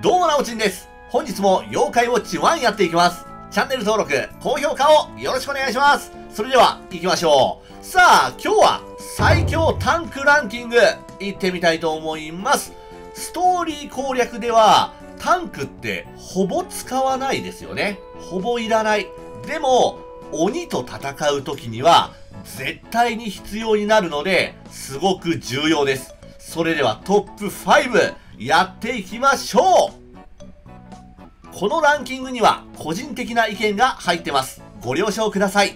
どうもなおちんです。本日も妖怪ウォッチ1やっていきます。チャンネル登録、高評価をよろしくお願いします。それでは行きましょう。さあ、今日は最強タンクランキング行ってみたいと思います。ストーリー攻略ではタンクってほぼ使わないですよね。ほぼいらない。でも鬼と戦う時には絶対に必要になるので、すごく重要です。それではトップ5やっていきましょう。このランキングには個人的な意見が入ってます。ご了承ください。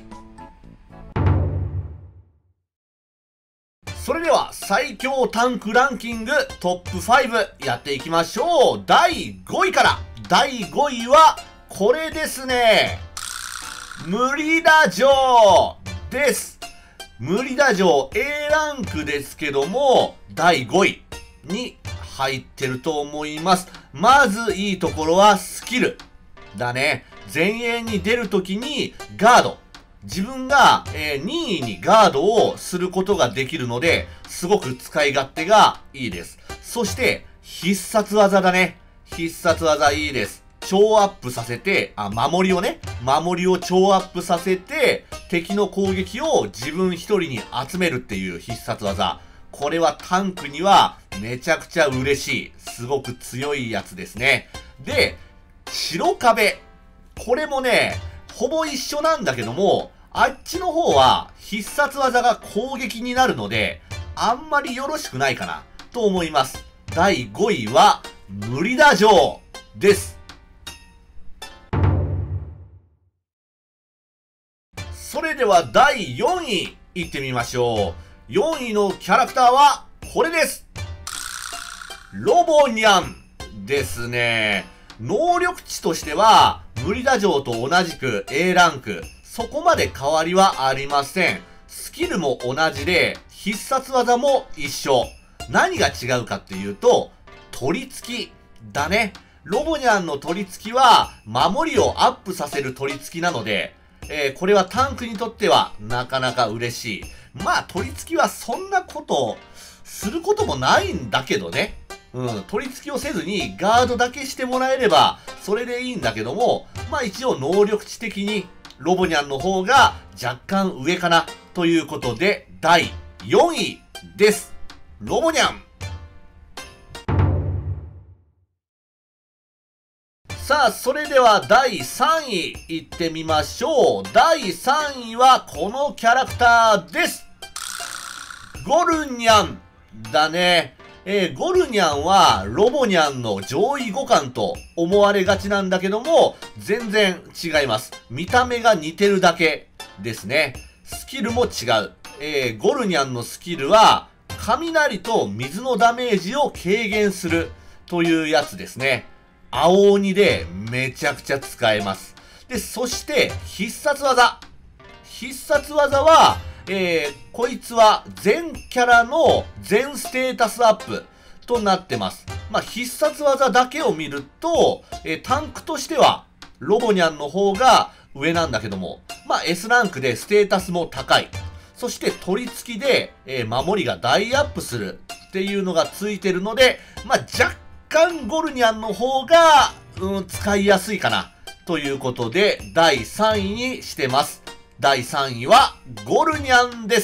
それでは最強タンクランキングトップ5やっていきましょう。第5位から。第5位はこれですね。ムリダ城です。ムリダ城 A ランクですけども、第5位に入ってると思います。まずいいところはスキルだね。前衛に出るときにガード。自分が、任意にガードをすることができるので、すごく使い勝手がいいです。そして必殺技だね。必殺技いいです。超アップさせて、守りをね、守りを超アップさせて、敵の攻撃を自分一人に集めるっていう必殺技。これはタンクにはめちゃくちゃ嬉しい。すごく強いやつですね。で、白壁。これもね、ほぼ一緒なんだけども、あっちの方は必殺技が攻撃になるので、あんまりよろしくないかなと思います。第5位は、ムリダ城です。それでは第4位いってみましょう。4位のキャラクターはこれです。ロボニャンですね。能力値としてはムリダ城と同じく A ランク。そこまで変わりはありません。スキルも同じで必殺技も一緒。何が違うかっていうと取り付きだね。ロボニャンの取り付きは守りをアップさせる取り付きなので、これはタンクにとってはなかなか嬉しい。まあ取り付きはそんなことすることもないんだけどね。取り付きをせずにガードだけしてもらえればそれでいいんだけども、まあ一応能力値的にロボニャンの方が若干上かなということで第4位です。ロボニャン。さあ、それでは第3位いってみましょう。第3位はこのキャラクターです。ゴルニャンだね。ゴルニャンはロボニャンの上位互換と思われがちなんだけども、全然違います。見た目が似てるだけですね。スキルも違う。ゴルニャンのスキルは雷と水のダメージを軽減するというやつですね。青鬼でめちゃくちゃ使えます。で、そして必殺技。必殺技は、こいつは全キャラの全ステータスアップとなってます。まあ、必殺技だけを見ると、タンクとしてはロボニャンの方が上なんだけども、まあ、S ランクでステータスも高い。そして取り付きで、守りが大アップするっていうのがついてるので、まあ、若干ゴルニャンの方が、使いやすいかなということで第3位にしてます。第3位はゴルニャンです。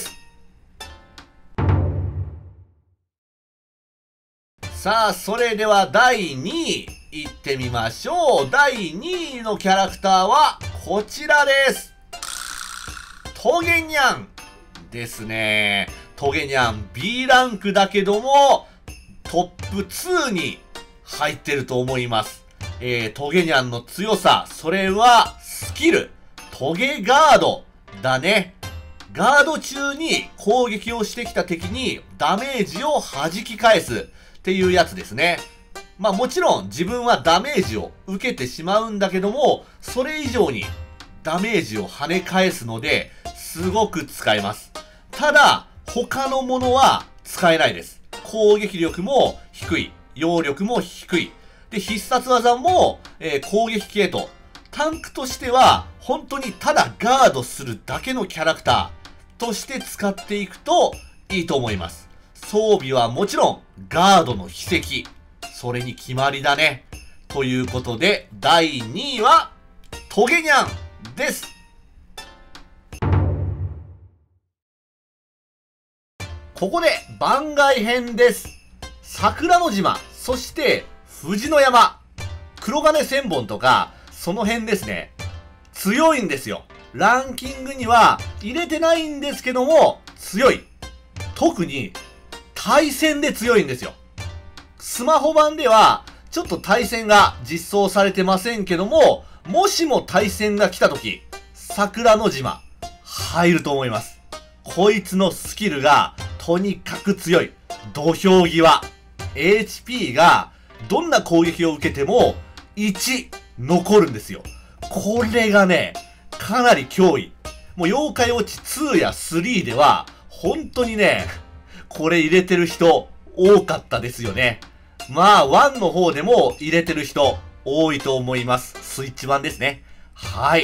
さあ、それでは第2位いってみましょう。第2位のキャラクターはこちらです。トゲニャンですね。トゲニャン B ランクだけどもトップ2に入ってると思います。トゲニャンの強さ、それはスキル、トゲガードだね。ガード中に攻撃をしてきた敵にダメージを弾き返すっていうやつですね。まあもちろん自分はダメージを受けてしまうんだけども、それ以上にダメージを跳ね返すので、すごく使えます。ただ、他のものは使えないです。攻撃力も低い。揚力も低い。で、必殺技も、攻撃系と。タンクとしては、本当にただガードするだけのキャラクターとして使っていくといいと思います。装備はもちろん、ガードの秘跡。それに決まりだね。 ということで、第2位は、トゲニャンです。ここで番外編です。桜の島、そして富士の山、黒金千本とか、その辺ですね。強いんですよ。ランキングには入れてないんですけども、強い。特に、対戦で強いんですよ。スマホ版では、ちょっと対戦が実装されてませんけども、もしも対戦が来た時、桜の島、入ると思います。こいつのスキルが、とにかく強い。土俵際。HP が、どんな攻撃を受けても、1、残るんですよ。これがね、かなり脅威。もう妖怪ウォッチ2や3では、本当にね、これ入れてる人、多かったですよね。まあ、1の方でも入れてる人、多いと思います。スイッチ版ですね。はい。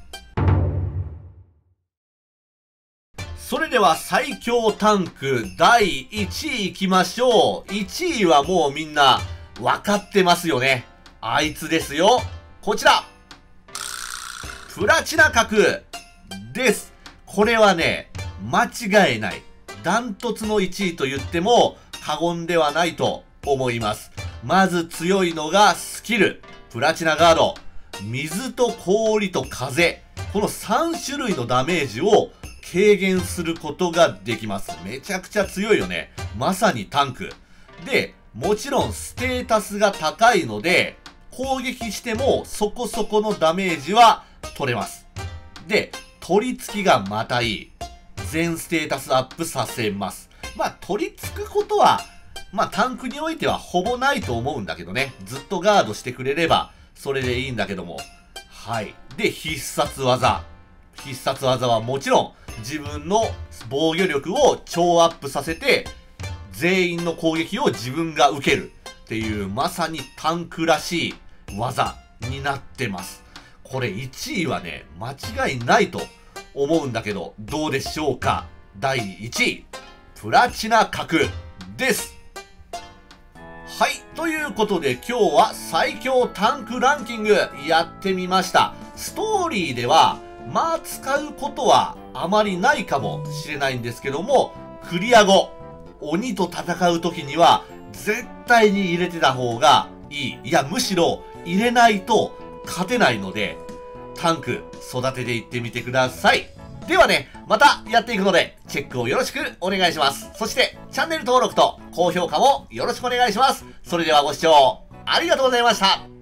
それでは最強タンク第1位いきましょう。1位はもうみんな分かってますよね。あいつですよ。こちら。プラチナ核です。これはね、間違いない。ダントツの1位と言っても過言ではないと思います。まず強いのがスキル。プラチナガード。水と氷と風。この3種類のダメージを軽減することができます。めちゃくちゃ強いよね。まさにタンク。で、もちろんステータスが高いので、攻撃してもそこそこのダメージは取れます。で、取り付きがまたいい。全ステータスアップさせます。まあ、取り付くことは、まあ、タンクにおいてはほぼないと思うんだけどね。ずっとガードしてくれれば、それでいいんだけども。はい。で、必殺技。必殺技はもちろん、自分の防御力を超アップさせて、全員の攻撃を自分が受けるっていう、まさにタンクらしい技になってます。これ1位はね、間違いないと思うんだけど、どうでしょうか。第1位、プラチナ核です。はい。ということで今日は最強タンクランキングやってみました。ストーリーでは、まあ使うことはあまりないかもしれないんですけども、クリア後、鬼と戦う時には絶対に入れてた方がいい。いや、むしろ入れないと勝てないので、タンク育てていってみてください。ではね、またやっていくので、チェックをよろしくお願いします。そして、チャンネル登録と高評価もよろしくお願いします。それではご視聴ありがとうございました。